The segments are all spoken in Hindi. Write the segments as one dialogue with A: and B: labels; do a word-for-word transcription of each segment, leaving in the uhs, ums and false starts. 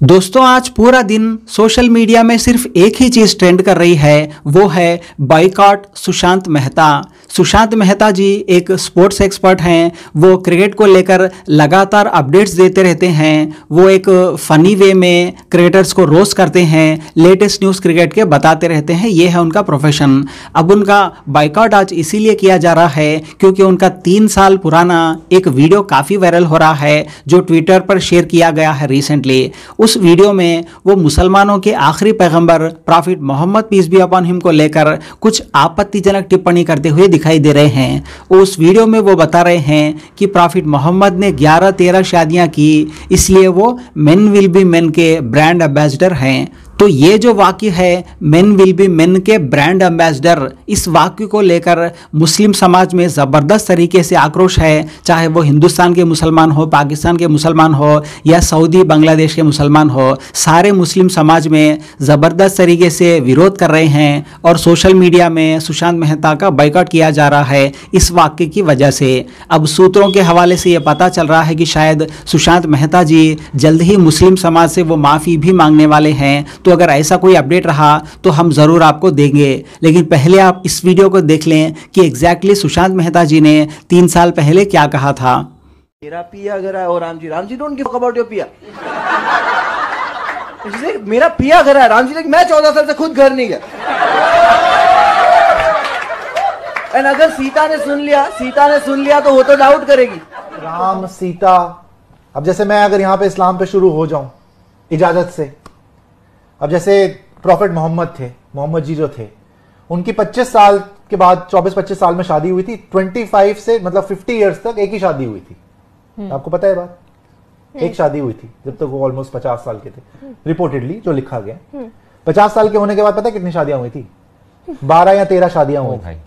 A: दोस्तों आज पूरा दिन सोशल मीडिया में सिर्फ एक ही चीज ट्रेंड कर रही है, वो है बॉयकॉट सुशांत मेहता। सुशांत मेहता जी एक स्पोर्ट्स एक्सपर्ट हैं। वो क्रिकेट को लेकर लगातार अपडेट्स देते रहते हैं। वो एक फनी वे में क्रिकेटर्स को रोस्ट करते हैं, लेटेस्ट न्यूज़ क्रिकेट के बताते रहते हैं। ये है उनका प्रोफेशन। अब उनका बॉयकॉट आज इसीलिए किया जा रहा है क्योंकि उनका तीन साल पुराना एक वीडियो काफ़ी वायरल हो रहा है जो ट्विटर पर शेयर किया गया है रिसेंटली। उस वीडियो में वो मुसलमानों के आखिरी पैगंबर prophet Muhammad peace be upon him को लेकर कुछ आपत्तिजनक टिप्पणी करते हुए दिखाई दे रहे हैं। उस वीडियो में वो बता रहे हैं कि प्रॉफिट मोहम्मद ने ग्यारह तेरह शादियां की, इसलिए वो मेन विल बी मेन के ब्रांड एम्बेसडर हैं। तो ये जो वाक्य है मेन विल बी मेन के ब्रांड एम्बेसडर, इस वाक्य को लेकर मुस्लिम समाज में ज़बरदस्त तरीके से आक्रोश है। चाहे वो हिंदुस्तान के मुसलमान हो, पाकिस्तान के मुसलमान हो या सऊदी बांग्लादेश के मुसलमान हो, सारे मुस्लिम समाज में ज़बरदस्त तरीके से विरोध कर रहे हैं और सोशल मीडिया में सुशांत मेहता का बायकॉट किया जा रहा है इस वाक्य की वजह से। अब सूत्रों के हवाले से ये पता चल रहा है कि शायद सुशांत मेहता जी जल्द ही मुस्लिम समाज से वो माफ़ी भी मांगने वाले हैं। तो अगर ऐसा कोई अपडेट रहा तो हम ज़रूर आपको देंगे, लेकिन पहले आप इस वीडियो को देख लें कि एग्जैक्टली सुशांत मेहता जी ने तीन साल पहले क्या कहा था।
B: मेरा पिया अगर है और Ram ji Ram ji don't give about your Piya. मेरा पिया घर है, राम जी मैं चौदह साल से खुद घर नहीं गया। एंड अगर सीता ने सुन लिया सीता ने सुन लिया तो वो तो डाउट करेगी।
C: राम सीता, अब जैसे मैं अगर यहाँ पे इस्लाम पे शुरू हो जाऊं इजाजत से, अब जैसे प्रॉफिट मोहम्मद थे, मोहम्मद जी जो थे, उनकी पच्चीस साल के बाद चौबीस पच्चीस साल में शादी हुई थी। पच्चीस से मतलब पचास इयर्स तक एक ही शादी हुई थी। आपको पता है बात? एक शादी हुई थी जब तक वो ऑलमोस्ट पचास साल के थे, रिपोर्टेडली जो लिखा गया। पचास साल के होने के बाद पता है कितनी शादियां हुई थी? बारह या तेरह शादियां हुई थी।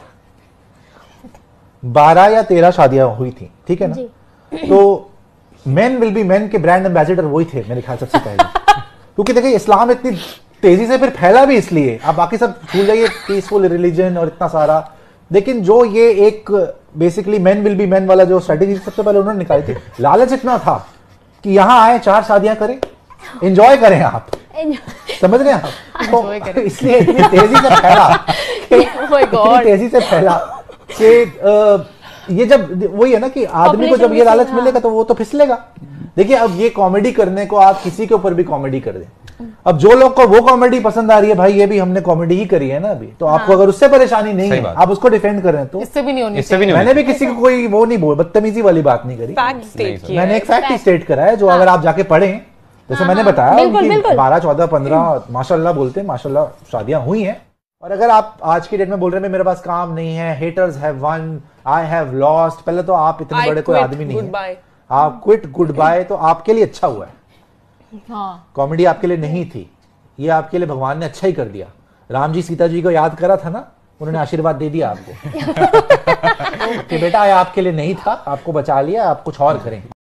C: बारह या तेरह शादियां हुई थी, ठीक है ना? तो मेन विल बी मेन के ब्रांड एम्बेसडर वही थे मेरे ख्याल सबसे पहले। क्योंकि देखिए इस्लाम इतनी तेजी से फिर फैला भी इसलिए, आप बाकी सब भूल जाइए, पीसफुल रिलीजन और इतना सारा, लेकिन जो ये एक basically men will be men वाला जो स्ट्रेटेजी सबसे पहले उन्होंने निकाली थी, लालच इतना था कि यहां आए चार शादियां करें, एंजॉय करें आप, समझ रहे हैं आप? तो इसलिए इतनी तेजी से फैला इतनी तेजी से फैला कि ये जब वही है ना कि आदमी को जब ये लालच मिलेगा तो वो तो फिसलेगा। देखिए अब ये कॉमेडी करने को आप किसी के ऊपर भी कॉमेडी कर दें, अब जो लोग को वो कॉमेडी पसंद आ रही है, भाई ये भी हमने कॉमेडी ही करी है ना अभी, तो आपको अगर उससे परेशानी नहीं है, आप उसको डिफेंड कर रहे हैं तो
D: इससे भी नहीं होनी
C: इससे भी नहीं। मैंने भी किसी को कोई वो नहीं बोल बदतमीजी वाली बात नहीं करी, मैंने एक फैक्ट स्टेट करा है जो अगर आप जाके पढ़ें, जैसे मैंने बताया बारह चौदह पंद्रह माशाल्लाह बोलते हैं, माशाल्लाह शादियां हुई हैं। और अगर आप आज की डेट में बोल रहे हैं मेरे पास काम नहीं है, haters have won, I have lost, पहले तो आप इतने बड़े कोई आदमी नहीं है, आप क्विट गुड बाय, तो आपके लिए अच्छा हुआ है। हाँ। कॉमेडी आपके लिए नहीं थी, ये आपके लिए भगवान ने अच्छा ही कर दिया। राम जी सीता जी को याद करा था ना, उन्होंने आशीर्वाद दे दिया आपको कि बेटा ये आपके लिए नहीं था, आपको बचा लिया, आप कुछ और करें।